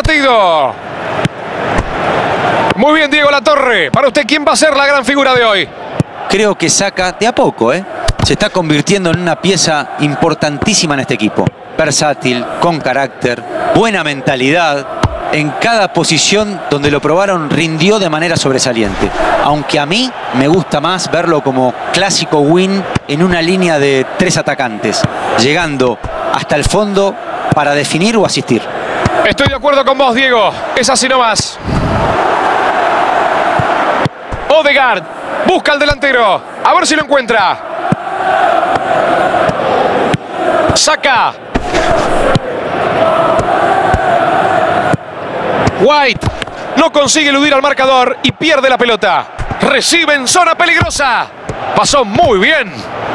partido. Muy bien, Diego Latorre. Para usted, ¿quién va a ser la gran figura de hoy? Creo que Saka, de a poco, se está convirtiendo en una pieza importantísima en este equipo. Versátil, con carácter, buena mentalidad. En cada posición donde lo probaron rindió de manera sobresaliente. Aunque a mí me gusta más verlo como clásico win en una línea de 3 atacantes, llegando hasta el fondo para definir o asistir. Estoy de acuerdo con vos, Diego. Es así nomás. Odegaard busca al delantero. A ver si lo encuentra. Saka. White no consigue eludir al marcador y pierde la pelota. Recibe en zona peligrosa. Pasó muy bien.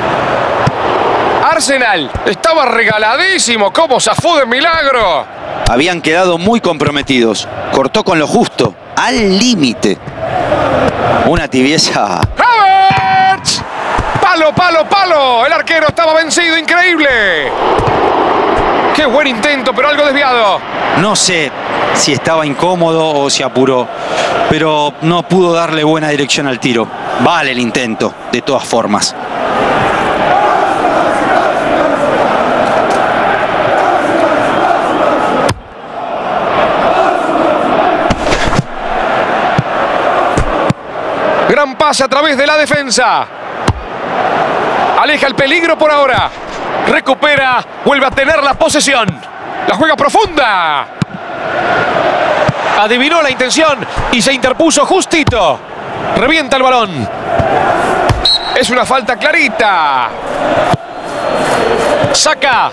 Arsenal estaba regaladísimo. ¿Cómo zafó de milagro? Habían quedado muy comprometidos. Cortó con lo justo, al límite. Una tibieza. ¡Havertz! ¡Palo, palo, palo! El arquero estaba vencido. Increíble. ¡Qué buen intento, pero algo desviado! No sé si estaba incómodo o se apuró, pero no pudo darle buena dirección al tiro. Vale el intento, de todas formas. Gran pase a través de la defensa. Aleja el peligro por ahora. Recupera, vuelve a tener la posesión. La juega profunda. Adivinó la intención y se interpuso justito. Revienta el balón. Es una falta clarita. Saka.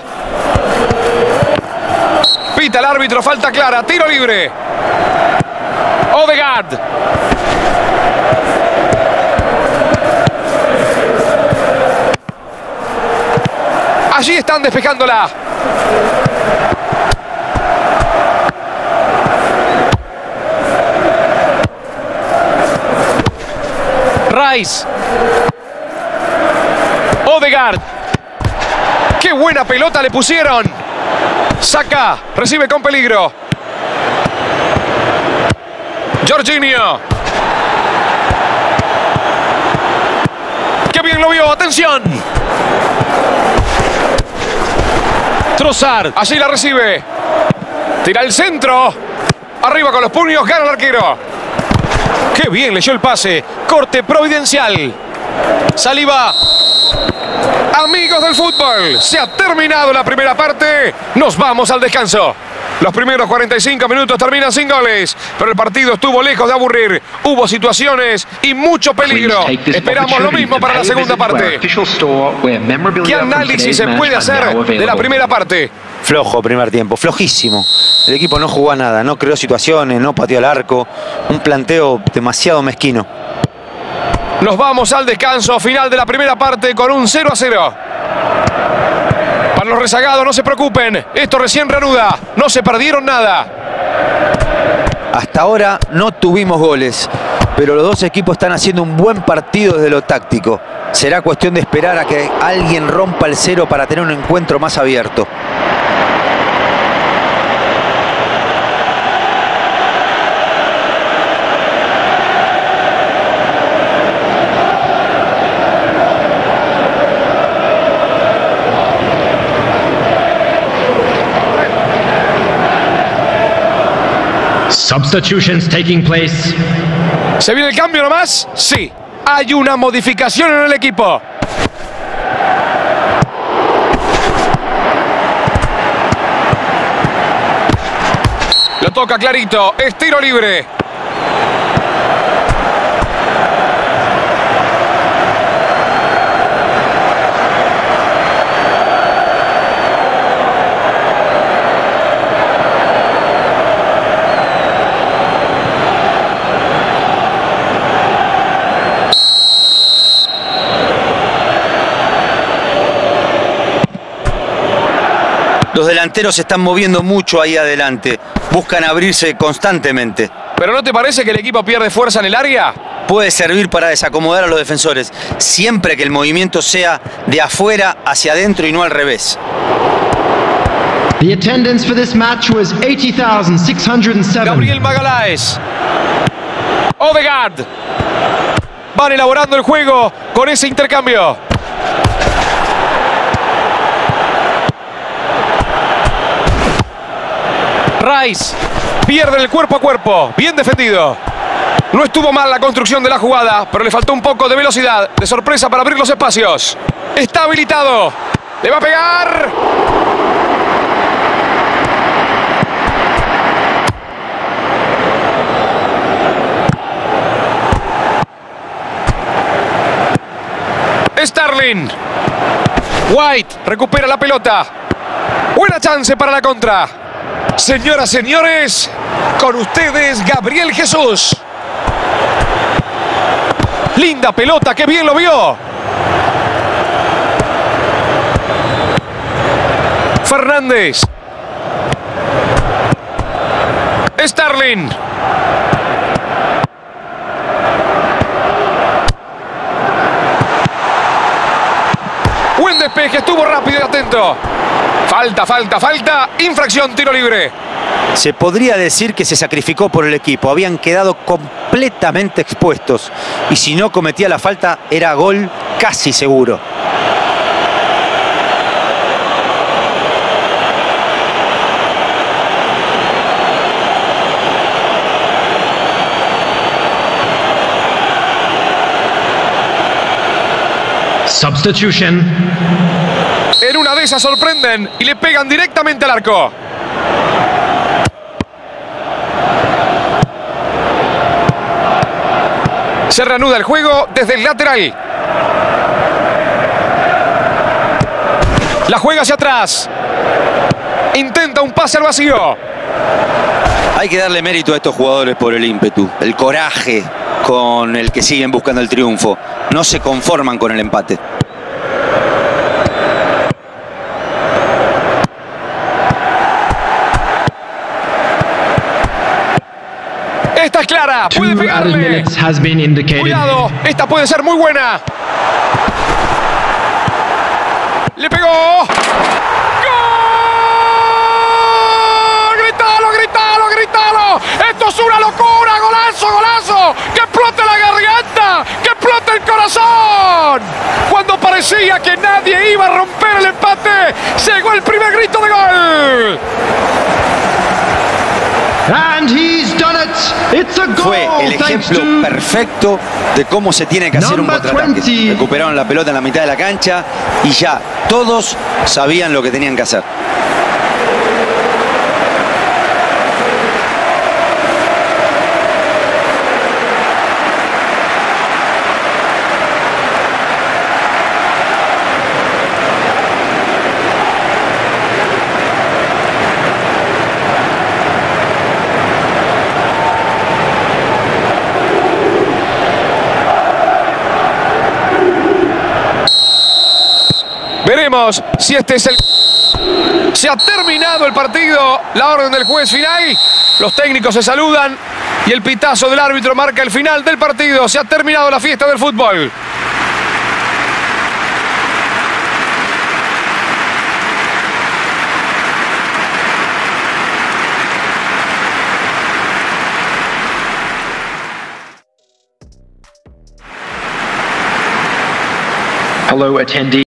Pita el árbitro, falta clara, tiro libre. Odegaard. Allí están despejándola. Rice. Odegaard. ¡Qué buena pelota le pusieron! Saka recibe con peligro. Jorginho. ¡Qué bien lo vio! ¡Atención! Trossard, allí la recibe. Tira el centro. Arriba con los puños, gana el arquero. ¡Qué bien leyó el pase! Corte providencial. Saliba. Amigos del fútbol, se ha terminado la primera parte. Nos vamos al descanso. Los primeros 45 minutos terminan sin goles, pero el partido estuvo lejos de aburrir. Hubo situaciones y mucho peligro. Esperamos lo mismo para la segunda parte. ¿Qué análisis se puede hacer de la primera parte? Flojo primer tiempo, flojísimo. El equipo no jugó a nada, no creó situaciones, no pateó al arco. Un planteo demasiado mezquino. Nos vamos al descanso final de la primera parte con un 0-0. Para los rezagados, no se preocupen. Esto recién reanuda. No se perdieron nada. Hasta ahora no tuvimos goles, pero los dos equipos están haciendo un buen partido desde lo táctico. Será cuestión de esperar a que alguien rompa el cero para tener un encuentro más abierto. Substitutions taking place. ¿Se viene el cambio nomás? Sí. Hay una modificación en el equipo. Lo toca clarito. Es tiro libre. Los delanteros se están moviendo mucho ahí adelante. Buscan abrirse constantemente. ¿Pero no te parece que el equipo pierde fuerza en el área? Puede servir para desacomodar a los defensores, siempre que el movimiento sea de afuera hacia adentro y no al revés. The attendance for this match was 80,607. Gabriel Magalhães. Odegaard. Van elaborando el juego con ese intercambio. Rice pierde el cuerpo a cuerpo. Bien defendido. No estuvo mal la construcción de la jugada, pero le faltó un poco de velocidad, de sorpresa para abrir los espacios. Está habilitado. Le va a pegar. Sterling. White recupera la pelota. Buena chance para la contra. Señoras, señores, con ustedes Gabriel Jesús. Linda pelota, qué bien lo vio. Fernández. Sterling. Buen despeje, estuvo rápido y atento. Falta. Infracción, tiro libre. Se podría decir que se sacrificó por el equipo. Habían quedado completamente expuestos. Y si no cometía la falta, era gol casi seguro. Substitution. En una de esas sorprenden y le pegan directamente al arco. Se reanuda el juego desde el lateral. La juega hacia atrás. Intenta un pase al vacío. Hay que darle mérito a estos jugadores por el ímpetu, el coraje con el que siguen buscando el triunfo. No se conforman con el empate. Esta es clara, puede Two added pegarle. minutes has been indicated. Cuidado, esta puede ser muy buena. Le pegó. ¡Gol! ¡Grítalo! ¡Esto es una locura! ¡Golazo! ¡Que explote la garganta! ¡Que explote el corazón! Cuando parecía que nadie iba a romper el empate, llegó el primer grito de gol. And he's done it. It's a goal. Fue el ejemplo perfecto de cómo se tiene que hacer un Number contraataque. 20. Recuperaron la pelota en la mitad de la cancha y ya todos sabían lo que tenían que hacer. Veremos si este es el... Se ha terminado el partido, la orden del juez final. Los técnicos se saludan y el pitazo del árbitro marca el final del partido. Se ha terminado la fiesta del fútbol. Hello, attendees.